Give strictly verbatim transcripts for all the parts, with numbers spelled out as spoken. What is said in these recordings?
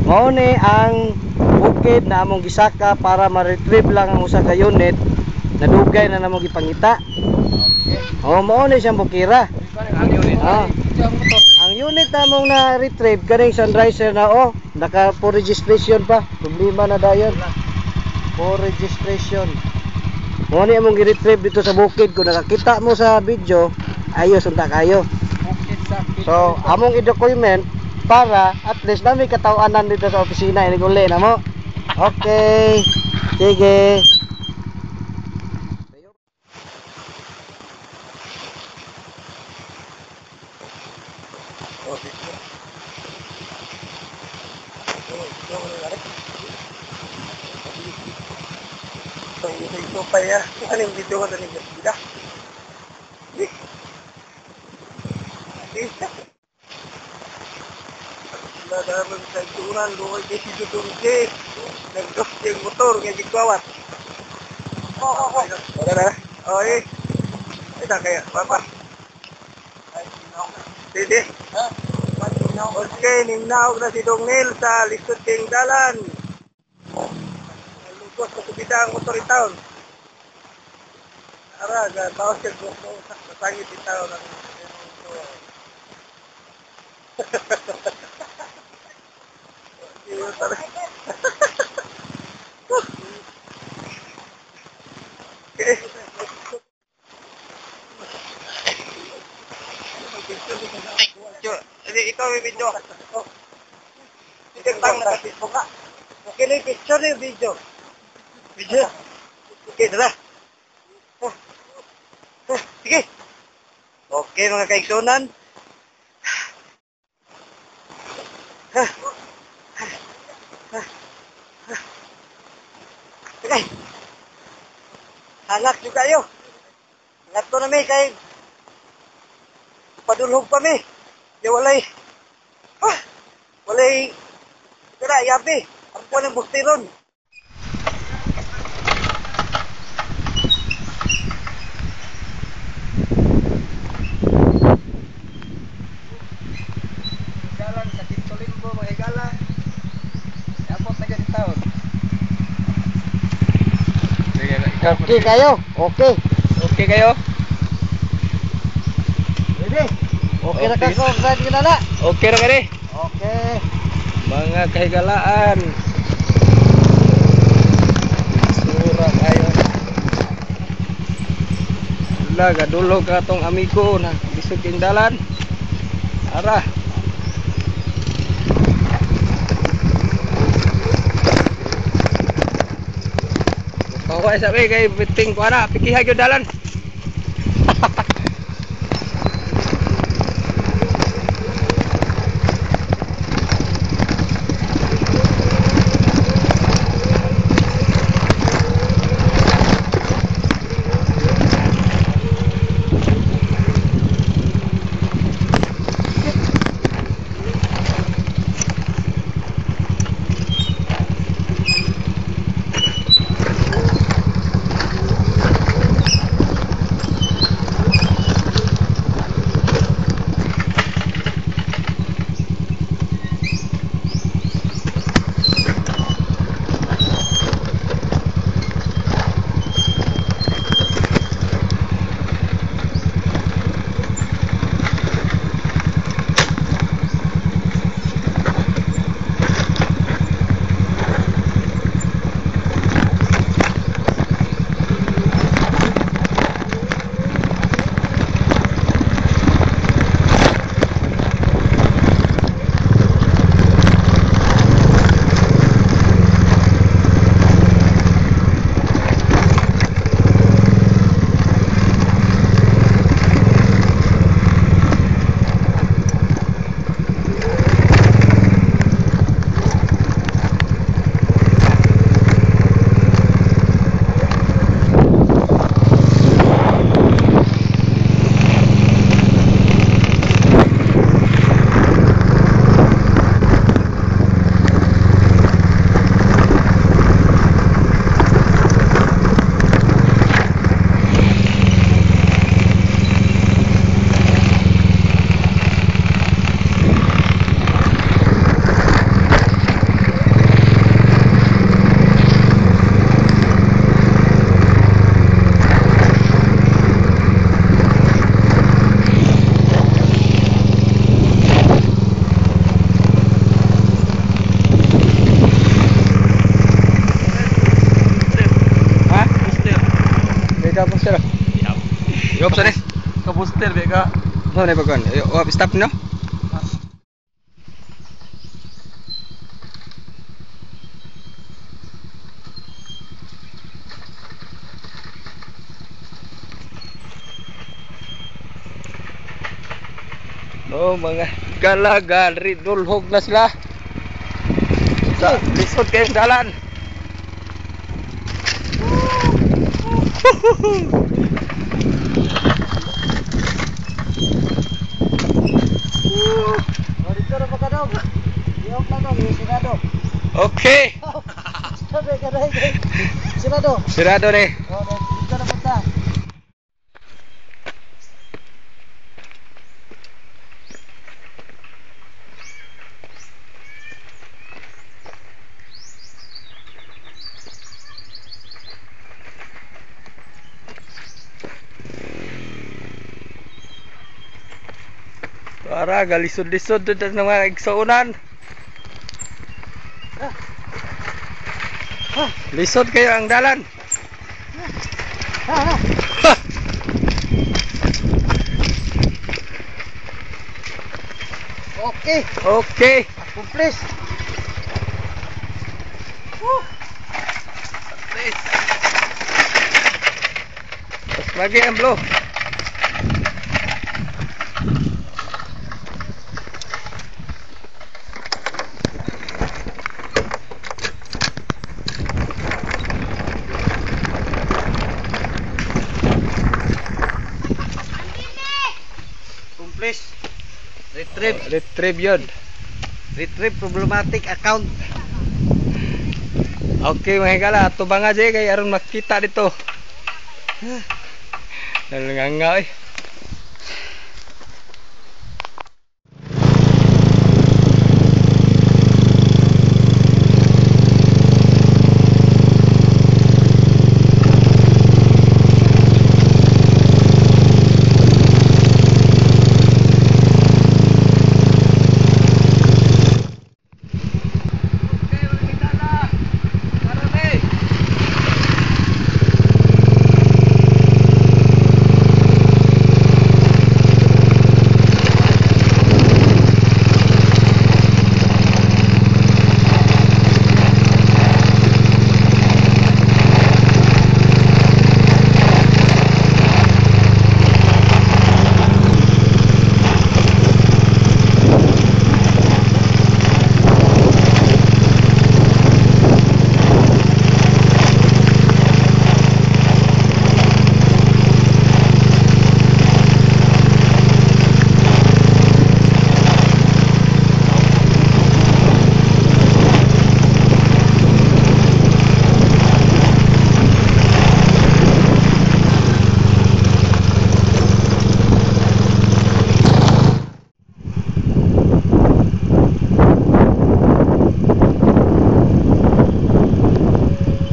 Mao ni ang bukid na among gisaka para ma-retrieve lang ang usa ka unit na dugay na namong gipangita. Okay. Oh, mao ni siyang bukira. Ang unit. Ah. Ang unit namong na retrieve kaning Sunriser na oh, naka for registration pa. Problema na dayon. For registration. Mao ni among gi-retrieve dito sa bukid. Kung nakakita mo sa video, ayos unta kayo. So, among i-document para at least na may katawanan dito sa opisina ini uli na mo. Okay. Sige. Ito pa ya. Ano yung video ko na ninyo? Bila? Nadaman sa ituran, luwag kayo si Dudungke. Nag-dos yung motor, ngayon gigawat. Oo, oo, oo. Wala na? Oo, eh. Ito kaya, papa. Sige. Okay, nimnaog na si Dongnil sa lisod ting dalan. Lugos sa subida ang motor itaon. Ara, bawas siya gusto sa sangit itaon ang motor. Jadi ikaw may video. Ikaw bang naka-Facebook ka? Okay na yung picture na yung video. Video? Okay, dala. Sige. Okay mga kaigsunan. Okay. Halak juga kayo. Ngato na may kay padulog pa may. Di walay. Ah, walay. Tira, yabi. Ang po ng bustiron. Galang sa Tintolimbo, mga higala. Abot na ganit taon. Okay kayo? Okay. Okay kayo? Ready? Okay na ka ko, saan ka na na? Okay na kani? Okay. Mga kahigalaan. Surah kayo. Wala, gadulog ka tong amigo na bisog yung dalan. Ara. Kawai sabi kay biting ko ana, pikihan yung dalan. ka po sir. Yup sa ni. Kabuster, beka. Mo na bagon. Oh, stop no. Oh, mga galagal, ridulhog na sila. Sa lisod kayong dalan. Oh, dito na pa ka dog. Iyok lang dog, sirado. Okay. Sabi ka dahil. Sirado. Sirado ni. Oh, dito na punta. Para galisod-lisod dito ng mga igsaunan. Lisod kayo ang dalan. Ha, ha. Okay, Okay. accomplish. Mas lagi ang blow. Accomplish. Retrieve. Retrieve yun. Retrieve problematic account. Okay mga higala, tubang aja kay aron makita dito. Nalanganga eh.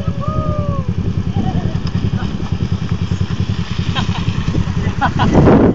Ha ha ha.